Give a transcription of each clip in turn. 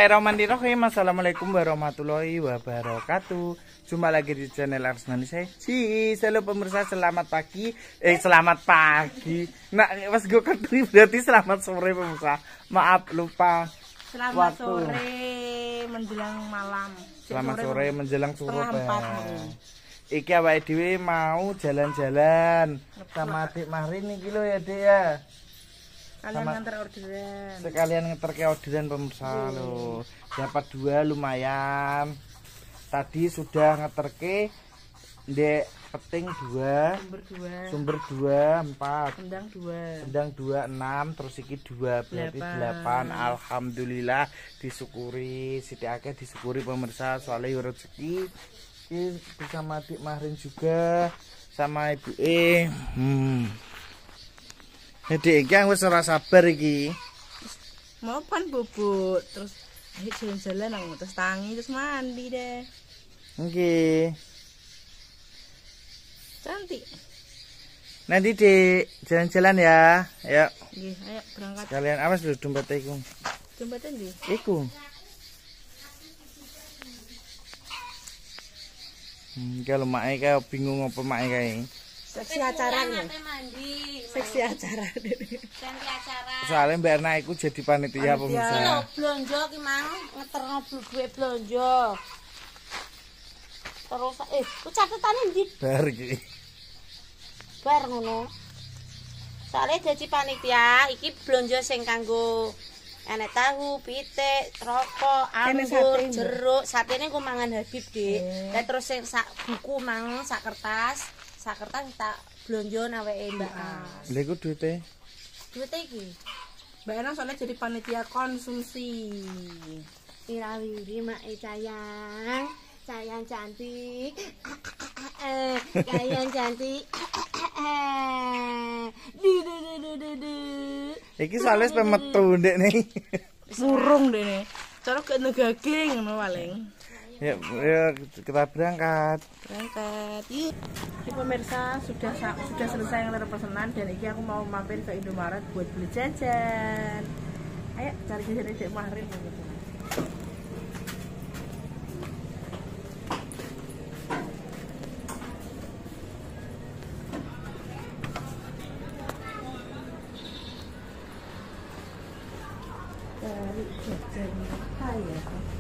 Bismillahirrahmanirrahim. Assalamualaikum warahmatullahi wabarakatuh. Jumpa lagi di channel Arsnani Seji. Halo pemirsa, selamat pagi. Selamat pagi. Nah, pas gue ketemu berarti selamat sore pemirsa. Maaf lupa. Selamat sore menjelang malam. Selamat sore menjelang suruh. Iki awake dhewe mau jalan-jalan sama adik Mahrin iki lho ya, Dek ya. Kalian nganter orderan. Sekalian nganter ke orderan pemirsa lho. Dapat 2 lumayan. Tadi sudah ngeterke ndek peting 2, sumber 2, 4, kendang 2, 6, terus iki 2 berarti 8. Alhamdulillah disyukuri, sithik akeh disyukuri pemirsa, soalnya rezeki iki bersama adik Mahrin juga sama ibu Dek iki wis ora sabar iki. Mau pan bubut terus ayo jalan-jalan nang terus tangi terus mandi deh. Nggih. Cantik. Nanti di jalan-jalan ya. Ayo. Nggih, ayo berangkat. Kalian awas lho dompet iku. Dompet ndi? Iku. Kalau mae kae bingung apa mae kae. Seksi acara nih. Seksi acara. Soalnya Mbak Erna iku jadi panitia pemirsa. Blonjo ki mang ngeterno duwe blonjo. Terus ku catetane ndi? Bar iki. Bar ngono. Soale dadi panitia iki blonjo sing kanggo enek tahu, pitik, rokok, anggur, jeruk, satene ku mangan Habib, Dik. Lah terus sing sak buku mang sak kertas tak blonjo naweke Mbak As. Lha iku duite? Duite iki. Mbak Ana soalnya jadi panitia konsumsi. Irawiri mak sayang. Sayang cantik. Sayang cantik. Iki soalnya pemetu ndek nih. Burung deh. Cara gak negaging ngono paling. Ya, kita berangkat. Yuk. Ini pemirsa sudah selesai ngeler pesanan dan ini aku mau mampir ke Indomaret buat beli jajan. Ayo cari jajan Dek Mahrin. Cari jajan apa ya?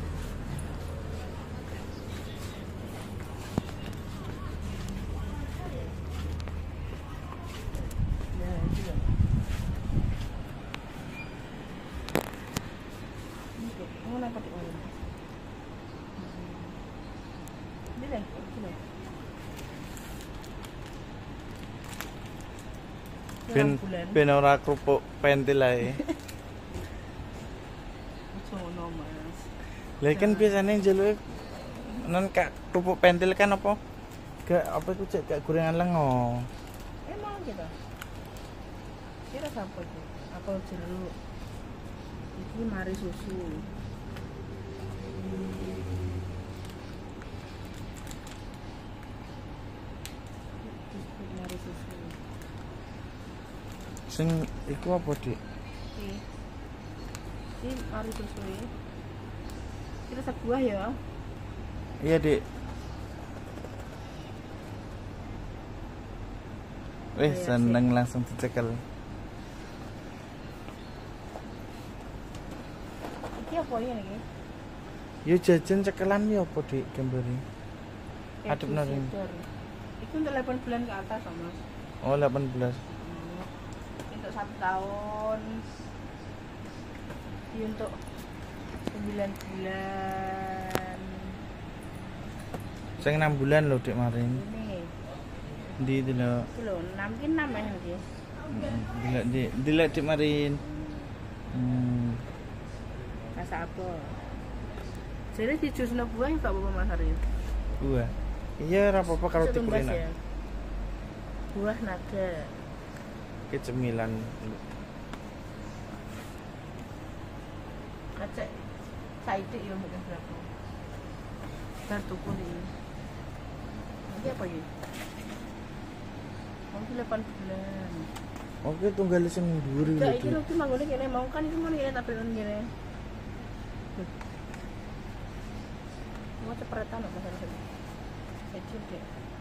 Ben ora kerupuk pentil ae. Sono Mas. Lah kan biasane njaluk non kak kerupuk pentil kan apa? Gak apa iku cek gak gorengan lengo. Emang gitu. Kira sampai itu. Apa jeruk? Iki mari susu. Mari susu. Sing iku apa, Dik? Ini mari susu. Kira sebuah ya? Iya, Dik. Seneng langsung dicekel. Iki apa ini iki? Yo jajan cekelan ya apa, Dik, gambare? Adep nang. Itu untuk 8 bulan ke atas, Mas. Oh, 18. Untuk 1 tahun. Ini untuk 9 bulan. Sing 6 bulan lho, Dik Marin. Ini. Ndi itu lho. Itu lho, 6 ki 6 ya, Mas. Dilek Dik Marin. Rasa apa? Jadi di jus buah enggak apa-apa Mas Ari? Buah. Iya, ora apa-apa kalau dikulina. Ya? Buah naga. Ki cemilan. Acek saiki ya mungkin berapa? Bar tuku nih. Ini apa ya? Mungkin 8 bulan. Oke, tunggal sing dhuwur iki. Iki lho ki manggone kene mau kan iki mau ngene tapi ngene. Mau cepretan kok masalah ini. Kecil deh.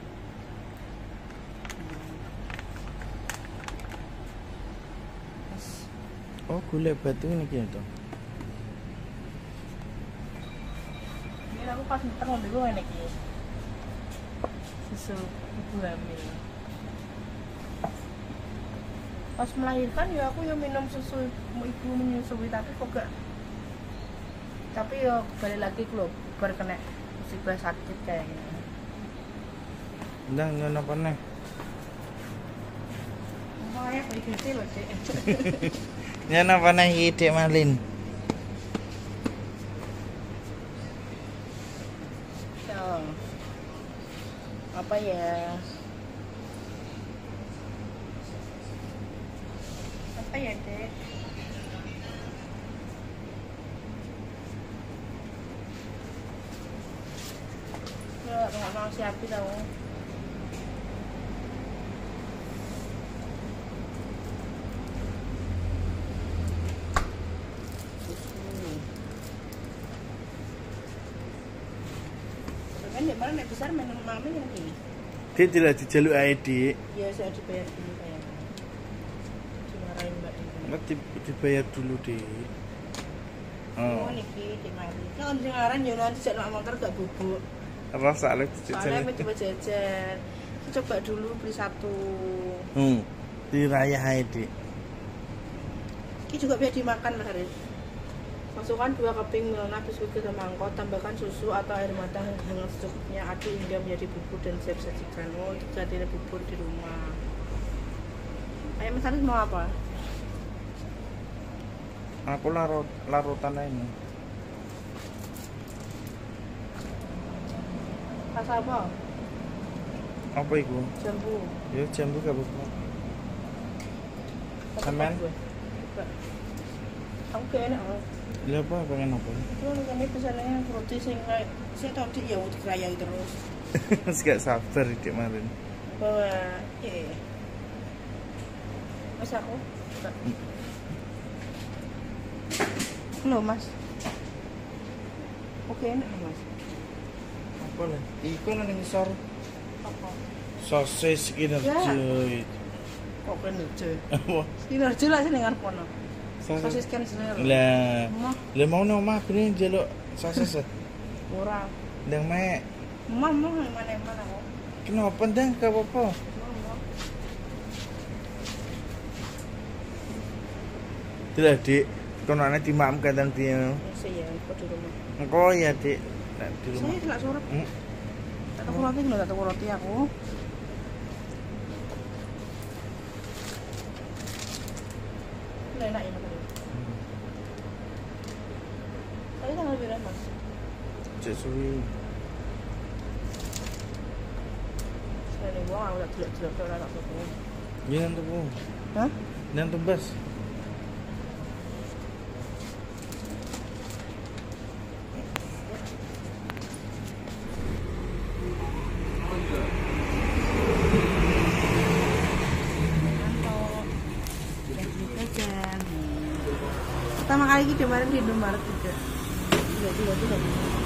Oh, gulai batu ini gitu. Ini aku pas ntar ngombe gue enak ya. Susu ibu hamil. Pas melahirkan ya aku yang minum susu ibu menyusui tapi kok gak. Tapi ya balik lagi loh baru kena musibah sakit kayaknya. Ndang nyono apa nih? Mau ya kayak gitu loh dek. Nyono apa nih Dek Malin? So, apa ya? Apa ya dek? Ya, nggak mau siapin tau. Kan di mana nek besar minum mami ini. Dek tidak dijaluk ae, Dik. Ya saya dibayar dulu kayak. Dimarahin Mbak Dewi. Enggak dibayar dulu, Dik. Oh, niki di mari. Kan sing aran yo nanti jak nak motor gak bubuk. Rasa lek Soalnya aku coba jajan. Coba dulu beli satu. Dirayah ae, Dik. Ini juga biar dimakan Mas Haris. Masukkan 2 keping milna biskuit ke mangkok, tambahkan susu atau air matang hangat secukupnya, aduk hingga menjadi bubur dan siap sajikan. Oh, itu jadi bubur di rumah. Ayo Mas Haris mau apa? Aku larutan ae ini. Rasa apa? Apa iku? Jambu. Ya jambu gak apa-apa. Sampean? Aku kayak enak. Lha apa pengen apa? Itu kami pesannya roti sing kayak saya tahu dia ya dikerayai terus. Wis gak sabar Dek Malin. Bawa Mas aku. Halo Mas. Oke enak Mas. Apa lah? Iku nang ngisor Apa? sosis kinerja. Kok kinerja? Apa? Kinerja lah sing ngarep ono. Sosis kan seneng. Lah, le mau nang omah bene njaluk sosis. Ora. Ndang mek. Mau mana kok. Kenapa ndang gak apa-apa? Tidak, Dik. Konane dimam kadang dia. Saya kok di rumah. Engko ya, Dik. Di rumah. Saya tidak suruh. Tak tahu roti nggak tahu roti aku. Enak ya tadi. Tadi tanggal berapa Mas? Cek suwi. Saya buang aku udah jelek-jelek udah tak tahu. Iya nang tuku. Hah? Nang tebas. Pertama kali gitu kemarin di Indomaret juga. Tidak.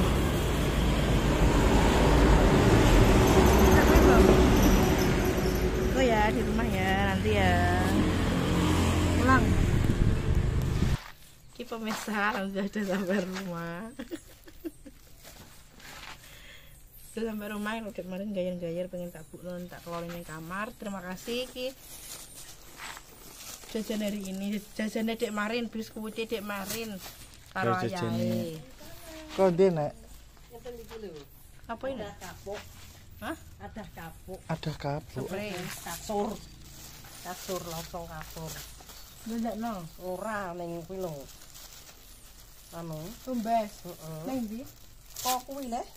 Oh ya di rumah ya nanti ya. Pulang. Ki pemirsa udah sampai rumah. Udah sampai rumah yang kemarin gayar-gayar pengen tak buklon tak keluarin di kamar. Terima kasih Ki. Jajan hari ini jajan Dek Marin biskuit Dek Marin karo ayahe. Kok ndek nek? Apa ini? Ada kapuk. Hah? Ada kapuk. Ada kapuk. Spray. Kasur lontong kasur. Ndekno. Ora ning kuwi lho. Anu, Tumbes. heeh. Ning ndi? Kok kuwi le?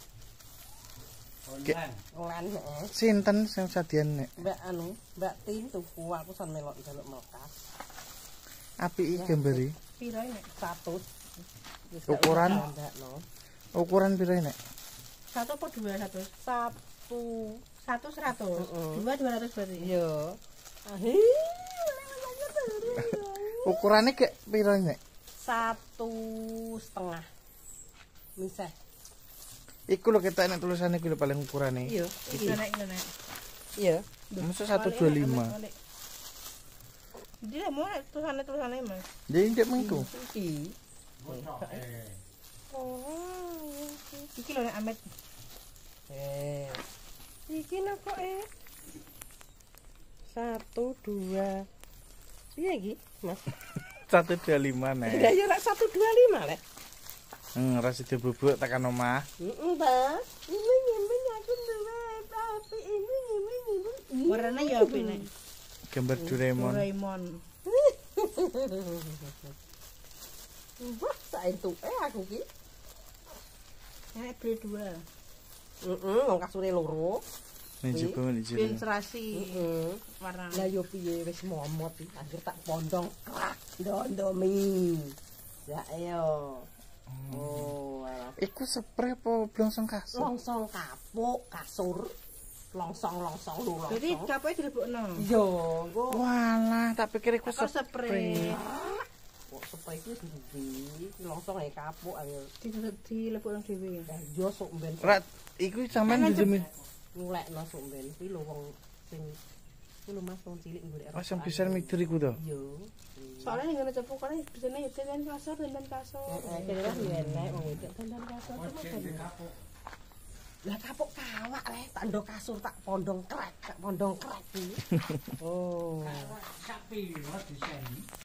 Lan Sinten sing sadian nek? Mbak Tin tuku aku san melok njaluk melkas. Apike gambare? Piro ini? 100. Ukuran? Ukuran piro nek? 1 apa 2 100? 1. 1 100. 2 200 berarti. Iya. Ukurane kek piro nek? 1,5. Miseh. Iku lho ketok nek tulisane iku lho paling ukurane. Iya, iki nek. Iya. Masa 125. Dia mau tulisane Mas. Jadi ndek mengko. Iki. Iki lho nek Amet. Iki lho kok 1 2. Piye iki, Mas? 125 nek. Lah ya lek 125 lek. Ora sida bubuk tekan omah. Heeh, Ta. Ini aku duwe tapi ini. Warnane ya apa nek? Gambar Doraemon. Doraemon. Wah, sak entuke aku ki. Nek beli 2. Wong kasure loro. Ning jaba ning jero. Pin serasi. Warna. Lah yo piye wis momot iki anggere tak pondong krak ndomi. Ya ayo. Oh, alah. Iku spray apa blongsong kasur? Longsong kapuk, kasur. Longsong lu longsong. Jadi kapoke dilebokno. Yo, engko Walah, tak pikir iku Kok spray. kok spray iki ndi? Longsong ae kapuk ayo. Dilebokno dhewe. Lah yo sok mben Ora iku sampean demi ngulekno sok mben kuwi lho wong sing kuwi lho Mas wong cilik golek Mas yang bisa mikir iku to. Yo. Soalnya ning ngene cepukane bisane dandan kasur. Kira kan enek wong wedok dandan kasur. Lah kapuk kawak le, tak ndok kasur tak pondong krek iki. Oh. Kawak sapi lho diseni.